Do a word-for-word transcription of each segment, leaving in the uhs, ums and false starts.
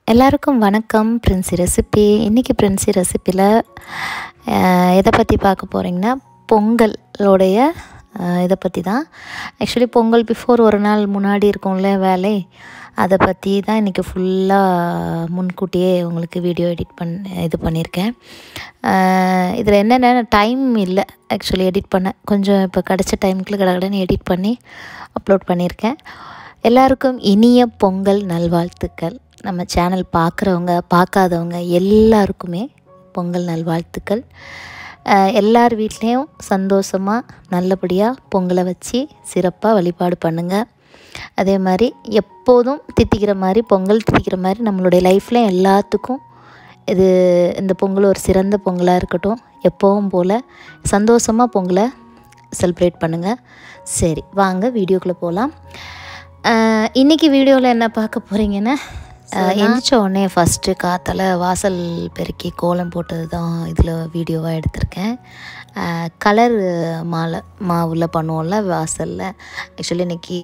எல்லாருக்கும் வணக்கம். பிரின்சி ரெசிபி. இன்றைக்கி பிரின்சி ரெசிப்பியில் எதை பற்றி பார்க்க போகிறீங்கன்னா, பொங்கலோடைய இதை பற்றி தான். ஆக்சுவலி பொங்கல் பிஃபோர் ஒரு நாள் முன்னாடி இருக்கும்ல வேலை, அதை பற்றி தான் இன்றைக்கி ஃபுல்லாக முன்கூட்டியே உங்களுக்கு வீடியோ எடிட் பண் இது பண்ணியிருக்கேன். இதில் என்னென்ன டைம் இல்லை ஆக்சுவலி எடிட் பண்ண, கொஞ்சம் இப்போ கிடச்ச டைமுக்குள்ள கடகடன்னு எடிட் பண்ணி அப்லோட் பண்ணியிருக்கேன். எல்லாருக்கும் இனிய பொங்கல் நல்வாழ்த்துக்கள். நம்ம சேனல் பார்க்குறவங்க பார்க்காதவங்க எல்லாருக்குமே பொங்கல் நல்வாழ்த்துக்கள். எல்லார் வீட்லேயும் சந்தோஷமாக நல்லபடியாக பொங்கலை வச்சு சிறப்பாக வழிபாடு பண்ணுங்கள். அதே மாதிரி எப்போதும் தித்திக்கிற மாதிரி, பொங்கல் தித்திக்கிற மாதிரி நம்மளுடைய லைஃப்பில் எல்லாத்துக்கும் இது இந்த பொங்கல் ஒரு சிறந்த பொங்கலாக இருக்கட்டும். எப்போவும் போல் சந்தோஷமாக பொங்கலை செலிப்ரேட் பண்ணுங்கள். சரி, வாங்க வீடியோக்குள்ளே போகலாம். இன்றைக்கி வீடியோவில் என்ன பார்க்க போகிறீங்கன்னா, எந்திரிச்ச உடனே ஃபஸ்ட்டு காத்தால வாசல் பெருக்கி கோலம் போட்டது தான் இதில் வீடியோவாக எடுத்திருக்கேன். கலர் மாலை மாவில் பண்ணுவோம்ல வாசலில். ஆக்சுவலி இன்றைக்கி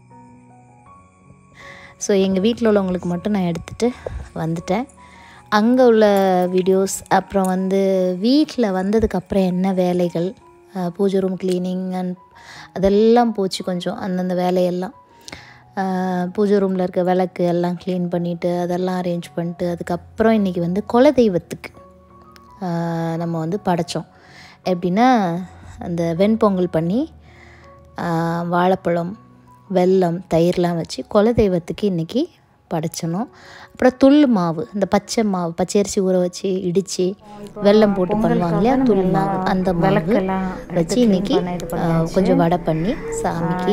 ஸோ எங்கள் வீட்டில் உள்ளவங்களுக்கு மட்டும் நான் எடுத்துகிட்டு வந்துட்டேன். அங்கே உள்ள வீடியோஸ், அப்புறம் வந்து வீட்டில் வந்ததுக்கப்புறம் என்ன வேலைகள், பூஜை ரூம் க்ளீனிங் அண்ட் அதெல்லாம் போச்சு. கொஞ்சம் அந்தந்த வேலையெல்லாம் பூஜை ரூமில் இருக்க விளக்கு எல்லாம் க்ளீன் பண்ணிவிட்டு அதெல்லாம் அரேஞ்ச் பண்ணிட்டு, அதுக்கப்புறம் இன்றைக்கி வந்து குலதெய்வத்துக்கு நம்ம வந்து படைத்தோம். எப்படின்னா, அந்த வெண்பொங்கல் பண்ணி வாழைப்பழம், வெல்லம், தயிர்லாம் வச்சு குலதெய்வத்துக்கு இன்றைக்கி படைச்சணும். அப்புறம் துள் மாவு, இந்த பச்சை மாவு, பச்சரிசி ஊற வச்சு இடித்து வெல்லம் போட்டு பண்ணுவாங்க இல்லையா, துள் மாவு, அந்த மாவு வச்சு இன்றைக்கி கொஞ்சம் வடை பண்ணி சாமிக்கு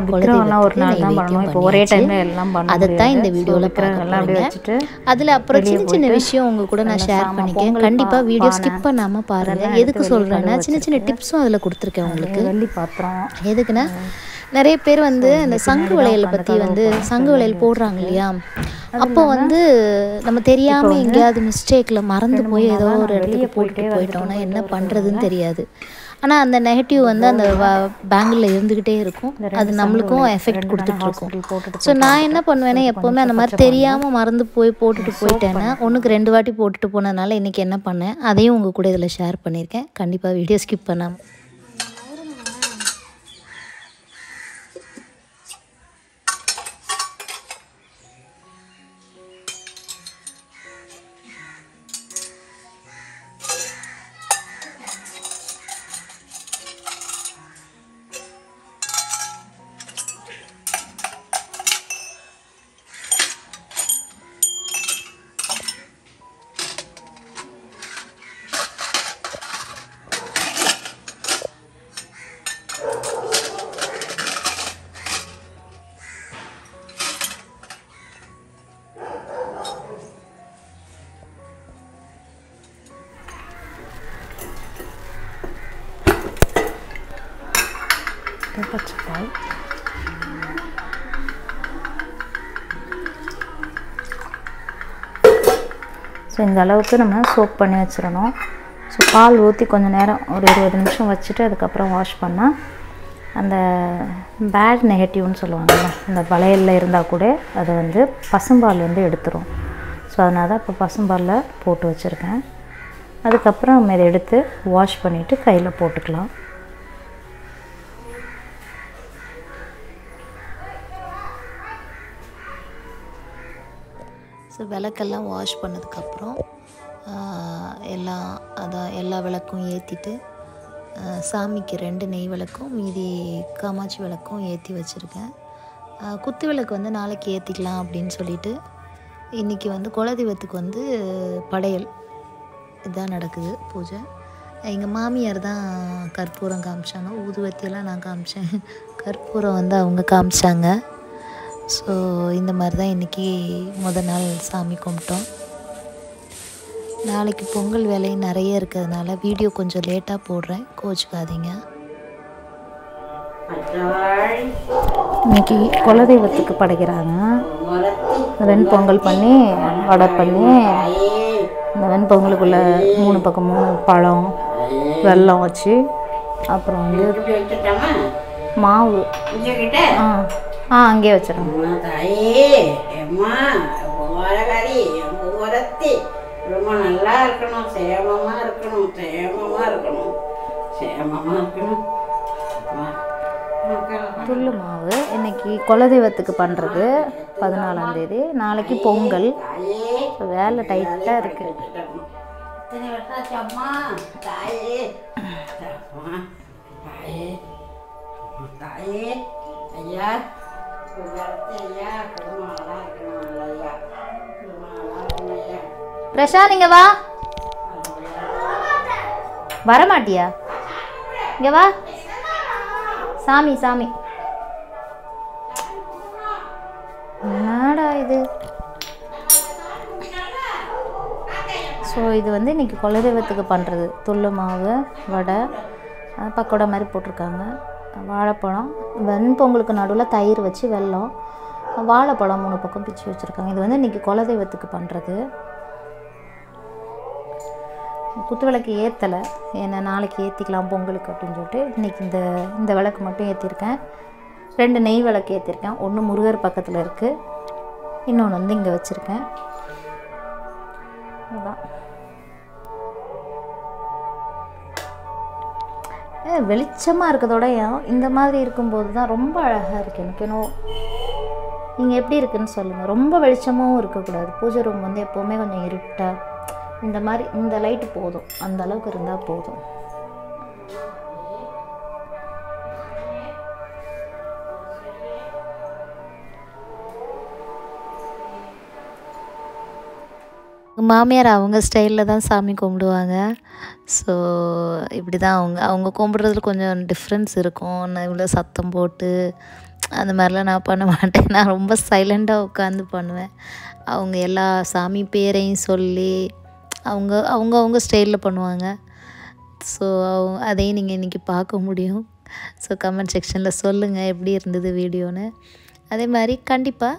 அதைத்தான் இந்த வீடியோவில் பார்க்க. அதில் அப்புறம் சின்ன சின்ன விஷயம் உங்கள் கூட நான் ஷேர் பண்ணிக்கேன். கண்டிப்பாக வீடியோ ஸ்கிப் பண்ணாமல் பாருங்கள். எதுக்கு சொல்கிறேன்னா, சின்ன சின்ன டிப்ஸும் அதில் கொடுத்துருக்கேன் உங்களுக்கு. எதுக்குன்னா, நிறைய பேர் வந்து அந்த சங்கு வளையலை பற்றி வந்து சங்கு வளையல் போடுறாங்க இல்லையா, அப்போ வந்து நம்ம தெரியாமல் எங்கேயாவது மிஸ்டேக்கில் மறந்து போய் ஏதோ ஒரு இடத்துக்கு போட்டுட்டு போயிட்டோம்னா என்ன பண்ணுறதுன்னு தெரியாது. ஆனால் அந்த நெகட்டிவ் வந்து அந்த பேங்கில் இருந்துக்கிட்டே இருக்கும். அது நம்மளுக்கும் எஃபெக்ட் கொடுத்துட்ருக்கும். ஸோ நான் என்ன பண்ணுவேன்னா, எப்போவுமே அந்த மாதிரி தெரியாமல் மறந்து போய் போட்டுட்டு போயிட்டேன்னா, ஒன்றுக்கு ரெண்டு வாட்டி போட்டுட்டு போனதுனால இன்றைக்கி என்ன பண்ணேன், அதையும் உங்கள் கூட இதில் ஷேர் பண்ணியிருக்கேன். கண்டிப்பாக வீடியோ ஸ்கிப் பண்ணாமல். பச்சைக்காய், ஸோ இந்த அளவுக்கு நம்ம சோப் பண்ணி வச்சிடணும். ஸோ பால் ஊற்றி கொஞ்சம் நேரம் ஒரு இருபது நிமிஷம் வச்சுட்டு அதுக்கப்புறம் வாஷ் பண்ணால் அந்த பேட் நெகட்டிவ்னு சொல்லுவாங்கள்ல, அந்த வளையலில் இருந்தால் கூட அதை வந்து பசும்பால் வந்து எடுத்துரும். ஸோ அதனால தான் இப்போ பசும்பாலில் போட்டு வச்சுருக்கேன். அதுக்கப்புறம் நம்ம இதை எடுத்து வாஷ் பண்ணிவிட்டு கையில் போட்டுக்கலாம். ஸோ விளக்கெல்லாம் வாஷ் பண்ணதுக்கப்புறம் எல்லாம் அதான் எல்லா விளக்கும் ஏற்றிட்டு சாமிக்கு ரெண்டு நெய் விளக்கும் மீதி காமாட்சி விளக்கும் ஏற்றி வச்சுருக்கேன். குத்து விளக்கு வந்து நாளைக்கு ஏற்றிக்கலாம் அப்படின்னு சொல்லிட்டு இன்றைக்கி வந்து குலதெய்வத்துக்கு வந்து படையல் இதுதான் நடக்குது பூஜை. எங்கள் மாமியார் தான் கற்பூரம் காமிச்சாங்க, ஊதுவத்தியெல்லாம் நான் காமிச்சேன், கற்பூரம் வந்து அவங்க காமிச்சாங்க. ஸோ இந்த மாதிரி தான் இன்றைக்கி முதல் நாள் சாமி கும்பிட்டோம். நாளைக்கு பொங்கல் வேலை நிறைய இருக்கிறதுனால வீடியோ கொஞ்சம் லேட்டாக போடுறேன், கோச்சுக்காதீங்க. இன்றைக்கி குலதெய்வத்துக்கு படைக்கிறாங்க. வெண்பொங்கல் பண்ணி வடை பண்ணி, இந்த வெண்பொங்கலுக்குள்ளே மூணு பக்கம் மூணு பழம் வெல்லம் வச்சு, அப்புறம் வந்து மாவு ஆ ஆ அங்கேயே வச்சிடணும். சேமமா இருக்கணும், சேமமா இருக்கணும், சேமமா இருக்கணும். துள்ளு மாவு இன்னைக்கு குலதெய்வத்துக்கு பண்ணுறது பதினாலாம் தேதி, நாளைக்கு பொங்கல். வேலை டைட்டாக இருக்குது. இத்தனை வருஷம் அம்மா தாயே அம்மா தாயே தாயே ஐயா ஐயா குடும்பம் இருக்கணும் ஐயா குடும்பம் ஐயா. பிரசாந்த் இங்க வா. வரமாட்டியா? இங்க வா. சாமி சாமி என்னடா இது? ஸோ இது வந்து இன்றைக்கி குலதெய்வத்துக்கு பண்ணுறது துள்ளு மாவு, வடை, பக்கோடா மாதிரி போட்டிருக்காங்க, வாழைப்பழம், வெண்பொங்கலுக்கு நடுவில் தயிர் வச்சு வெல்லம், வாழைப்பழம் மூணு பக்கம் பிச்சு வச்சுருக்காங்க. இது வந்து இன்றைக்கி குலதெய்வத்துக்கு பண்ணுறது. குத்து விளக்கு ஏற்றலை, ஏன்னா நாளைக்கு ஏற்றிக்கலாம் பொங்கலுக்கு அப்படின்னு சொல்லிட்டு இன்றைக்கி இந்த இந்த விளக்கு மட்டும் ஏற்றிருக்கேன். ரெண்டு நெய் விளக்கு ஏற்றிருக்கேன். ஒன்று முருகர் பக்கத்தில் இருக்குது, இன்னொன்று வந்து இங்கே வச்சுருக்கேன். அதுதான் வெளிச்சமாக இருக்கிறதோட இந்த மாதிரி இருக்கும்போது தான் ரொம்ப அழகாக இருக்குது எனக்கு. ஏன்னோ நீங்கள் எப்படி இருக்குதுன்னு சொல்லுங்கள். ரொம்ப வெளிச்சமாகவும் இருக்கக்கூடாது. பூஜை ரூம் வந்து எப்போவுமே கொஞ்சம் இருட்டாக இந்த மாதிரி இந்த லைட்டு போதும், அந்த அளவுக்கு இருந்தால் போதும். மாமியார் அவங்க ஸ்டைலில் தான் சாமி கும்பிடுவாங்க. ஸோ இப்படி தான் அவங்க அவங்க கும்பிட்றதுல கொஞ்சம் டிஃப்ரென்ஸ் இருக்கும். நான் இவ்வளோ சத்தம் போட்டு அந்த மாதிரிலாம் நான் பண்ண மாட்டேன். நான் ரொம்ப சைலண்ட்டாக உட்காந்து பண்ணுவேன். அவங்க எல்லா சாமி பேரையும் சொல்லி அவங்க அவங்க அவங்க ஸ்டைலில் பண்ணுவாங்க. ஸோ அதையும் நீங்கள் இன்றைக்கி பார்க்க முடியும். ஸோ கமெண்ட் செக்ஷனில் சொல்லுங்கள் எப்படி இருந்தது வீடியோன்னு. அதே மாதிரி கண்டிப்பாக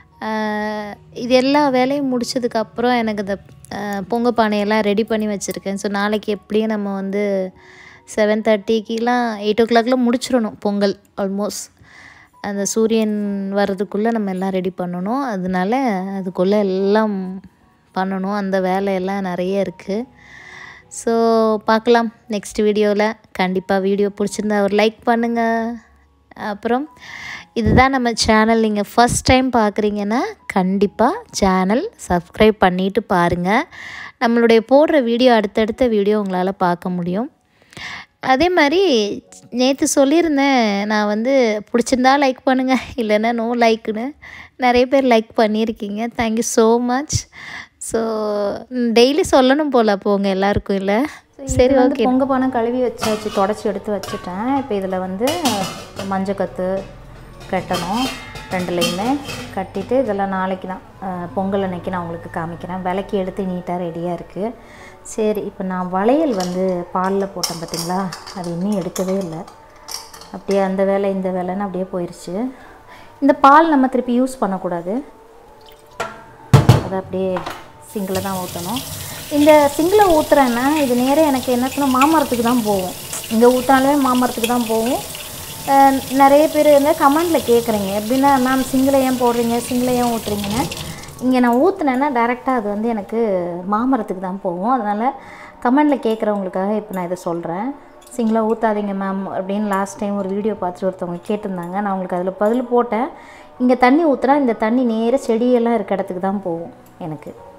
இது எல்லா வேலையும் முடித்ததுக்கப்புறம் எனக்கு இந்த பொங்கல் பானையெல்லாம் ரெடி பண்ணி வச்சுருக்கேன். ஸோ நாளைக்கு எப்படியும் நம்ம வந்து செவன் தேர்ட்டிக்கெலாம் எயிட் ஓ கிளாக்லாம் முடிச்சிடணும் பொங்கல். ஆல்மோஸ்ட் அந்த சூரியன் வர்றதுக்குள்ளே நம்ம எல்லாம் ரெடி பண்ணணும். அதனால அதுக்குள்ளே எல்லாம் பண்ணணும். அந்த வேலையெல்லாம் நிறைய இருக்குது. ஸோ பார்க்கலாம் நெக்ஸ்ட் வீடியோவில். கண்டிப்பாக வீடியோ பிடிச்சிருந்தா ஒரு லைக் பண்ணுங்கள். அப்புறம் இதுதான் நம்ம சேனல் நீங்கள் ஃபஸ்ட் டைம் பார்க்குறீங்கன்னா கண்டிப்பாக சேனல் சப்ஸ்கிரைப் பண்ணிவிட்டு பாருங்கள். நம்மளுடைய போடுற வீடியோ அடுத்தடுத்த வீடியோ உங்களால் பார்க்க முடியும். அதே மாதிரி நேற்று சொல்லியிருந்தேன், நான் வந்து பிடிச்சிருந்தா லைக் பண்ணுங்கள், இல்லைன்னா நோ லைக்குன்னு. நிறைய பேர் லைக் பண்ணியிருக்கீங்க. Thank you so much. So daily சொல்லணும் போல் அப்போ உங்கள் எல்லாருக்கும் இல்லை? சரி, ஓகே. பொங்க பானை கழுவி வச்சாச்சு, தொடச்சி எடுத்து வச்சுட்டேன். இப்போ இதில் வந்து மஞ்சக்கத்து கட்டணும். ரெண்டுலேயுமே கட்டிட்டு இதெல்லாம் நாளைக்கு தான் பொங்கல் அன்னைக்கு நான் உங்களுக்கு காமிக்கிறேன். விளக்கி எடுத்து நீட்டாக ரெடியாக இருக்குது. சரி, இப்போ நான் வளையல் வந்து பாலில் போட்டேன் பார்த்தீங்களா, அது இன்னும் எடுக்கவே இல்லை. அப்படியே அந்த வேலை இந்த வேலைன்னு அப்படியே போயிடுச்சு. இந்த பால் நம்ம திருப்பி யூஸ் பண்ணக்கூடாது. அதை அப்படியே சிங்கில் தான் ஊற்றணும். இந்த சிங்கில் ஊற்றுறேன்னா இது நேராக எனக்கு என்ன சொன்னால் மாமரத்துக்கு தான் போகும். இங்கே ஊற்றாலே மாமரத்துக்கு தான் போகும். நிறைய பேர் வந்து கமெண்டில் கேட்குறீங்க, எப்படின்னா மேம் சிங்கிளை ஏன் போடுறீங்க, சிங்கிளை ஏன் ஊற்றுறீங்கன்னு. இங்கே நான் ஊற்றுனேன்னா டேரெக்டாக அது வந்து எனக்கு மாமரத்துக்கு தான் போகும். அதனால் கமெண்டில் கேட்குறவங்களுக்காக இப்போ நான் இதை சொல்கிறேன். சிங்கிளாக ஊற்றாதீங்க மேம் அப்படின்னு லாஸ்ட் டைம் ஒரு வீடியோ பார்த்துட்டு ஒருத்தவங்க கேட்டிருந்தாங்க. நான் உங்களுக்கு அதில் பதில் போட்டேன். இங்கே தண்ணி ஊற்றுனா இந்த தண்ணி நேராக செடியெல்லாம் இருக்க இடத்துக்கு தான் போகும் எனக்கு.